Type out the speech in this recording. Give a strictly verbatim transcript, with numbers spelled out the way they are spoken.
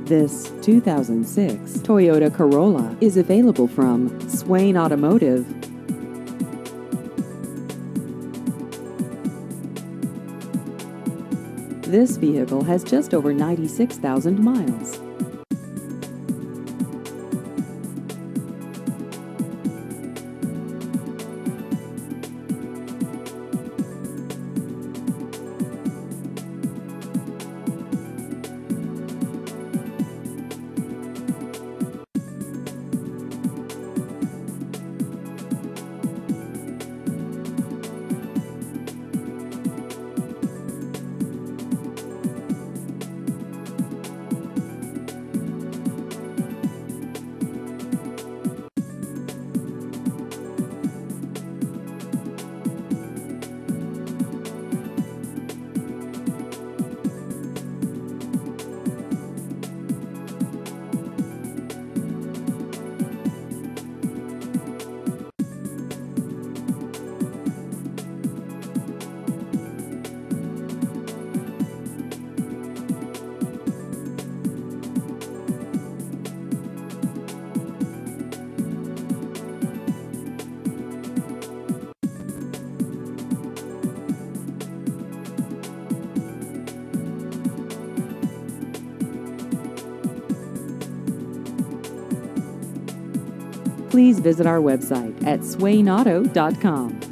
This two thousand six Toyota Corolla is available from Swain Automotive. This vehicle has just over ninety-six thousand miles. Please visit our website at swain auto dot com.